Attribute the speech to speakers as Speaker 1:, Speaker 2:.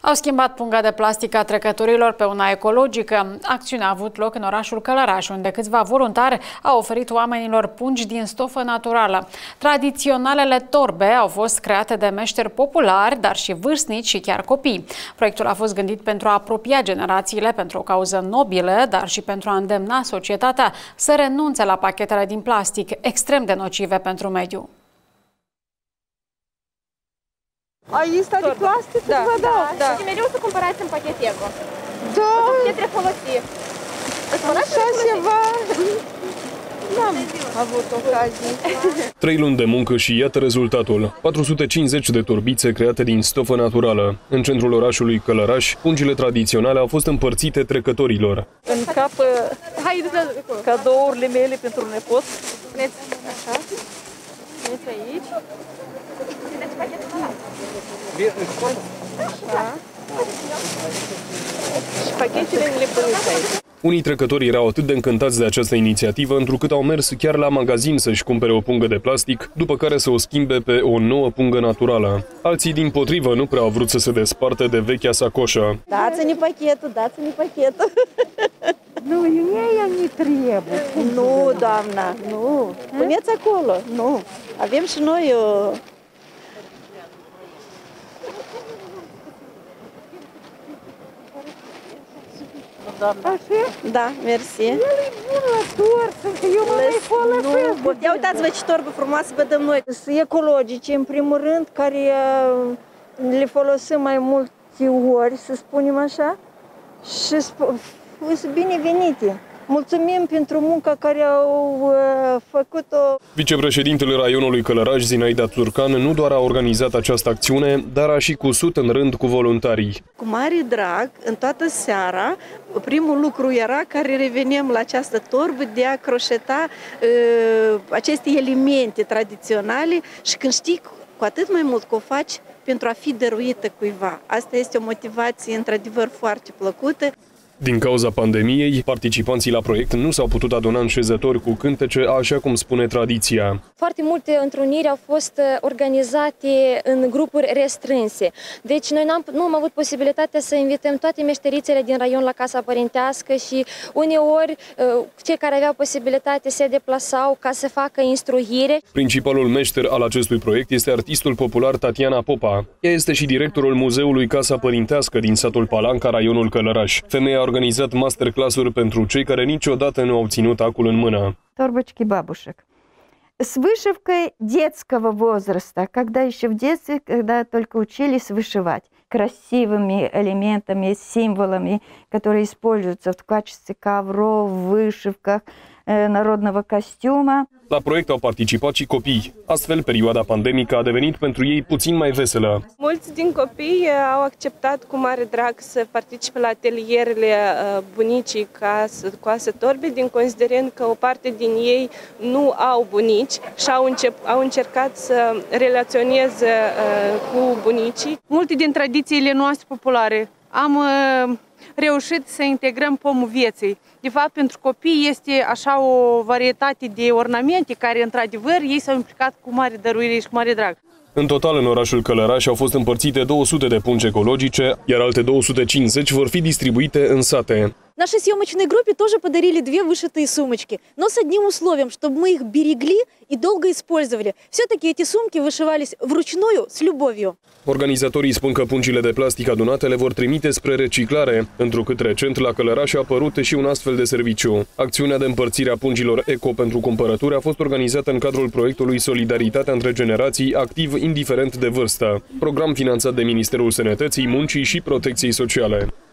Speaker 1: Au schimbat punga de plastic a trecătorilor pe una ecologică. Acțiunea a avut loc în orașul Călăraș, unde câțiva voluntari au oferit oamenilor pungi din stofă naturală. Tradiționalele torbe au fost create de meșteri populari, dar și vârstnici și chiar copii. Proiectul a fost gândit pentru a apropia generațiile pentru o cauză nobilă, dar și pentru a îndemna societatea să renunțe la pachetele din plastic, extrem de nocive pentru mediu.
Speaker 2: Aici sta de plastic?
Speaker 3: Da,
Speaker 2: vă dau.
Speaker 3: da. Și mereu să cumpărați în pachet eco.
Speaker 2: Da.
Speaker 3: Să puteți refolosi.
Speaker 2: Așa ceva n-am avut ocazii.
Speaker 4: 3 luni de muncă și iată rezultatul. 450 de torbițe create din stofă naturală. În centrul orașului Călăraș, pungile tradiționale au fost împărțite trecătorilor.
Speaker 2: În cap cadourile mele pentru nepot.
Speaker 3: Puneți așa. Puneți aici. Puneți pachetul ăla.
Speaker 2: Așa. Și pachetele le puneți aici.
Speaker 4: Unii trecători erau atât de încântați de această inițiativă, întrucât au mers chiar la magazin să-și cumpere o pungă de plastic, după care să o schimbe pe o nouă pungă naturală. Alții, dimpotrivă, nu prea au vrut să se despartă de vechea sacoșă.
Speaker 5: Dați-ne pachetul, dați-ne pachetul.
Speaker 2: Nu, ea nu trebuie.
Speaker 5: Nu, doamna, nu. Puneți acolo, nu. Avem și noi o...
Speaker 2: Așa?
Speaker 5: Da, mersi.
Speaker 2: El e bun la tort, eu mă mai folosesc.
Speaker 5: Ia uitați-vă ce torbă frumoasă vă dăm noi. Sunt ecologice, în primul rând, care le folosim mai multe ori, să spunem așa, și sunt binevenite. Mulțumim pentru munca care au făcut-o.
Speaker 4: Vicepreședintele raionului Călăraș, Zinaida Țurcan, nu doar a organizat această acțiune, dar a și cusut în rând cu voluntarii.
Speaker 5: Cu mare drag, în toată seara, primul lucru era care revenim la această torbă de a croșeta aceste elemente tradiționale și când știi cu atât mai mult că o faci pentru a fi dăruită cuiva. Asta este o motivație într-adevăr foarte plăcută.
Speaker 4: Din cauza pandemiei, participanții la proiect nu s-au putut aduna în șezători cu cântece, așa cum spune tradiția.
Speaker 6: Foarte multe întruniri au fost organizate în grupuri restrânse. Deci noi nu am avut posibilitatea să invităm toate meșterițele din raion la Casa Părintească și uneori cei care aveau posibilitate se deplasau ca să facă instruire.
Speaker 4: Principalul meșter al acestui proiect este artistul popular Tatiana Popa. Ea este și directorul Muzeului Casa Părintească din satul Palanca, raionul Călăraș. Femeia a organizat masterclass-uri pentru cei care niciodată nu au ținut acul în mână.
Speaker 7: Торбочки бабушек. С вышивкой детского возраста, когда еще в детстве, когда только учились вышивать. Красивыми элементами, символами, которые используются в качестве ковров, вышивках, народного костюма.
Speaker 4: La proiect au participat și copii. Astfel, perioada pandemică a devenit pentru ei puțin mai veselă.
Speaker 8: Mulți din copii au acceptat cu mare drag să participe la atelierele bunicii Coasă Torbe, din considerent că o parte din ei nu au bunici și au încercat să relaționeze cu bunicii.
Speaker 2: Multe din tradițiile noastre populare am reușit să integrăm pomul vieții. De fapt, pentru copii este așa o varietate de ornamente care, într-adevăr, ei s-au implicat cu mare dăruire și cu mare drag.
Speaker 4: În total, în orașul Călăraș au fost împărțite 200 de pungi ecologice, iar alte 250 vor fi distribuite în sate.
Speaker 5: Нашей съемочной группе тоже подарили 2 вышитые сумочки, но с одним условием, чтобы мы их берегли и долго использовали. Все-таки эти сумки вышивались вручную, с любовью.
Speaker 4: Organizatorii spun că pungile de plastic adunate le vor trimite spre reciclare, întrucât recent la Călăraș a apărut și un astfel de serviciu. Acțiunea de împărțire a pungilor eco pentru cumpărături a fost organizată în cadrul proiectului Solidaritatea între generații, activ indiferent de vârstă, program finanțat de Ministerul Sănătății, Muncii și Protecției Sociale.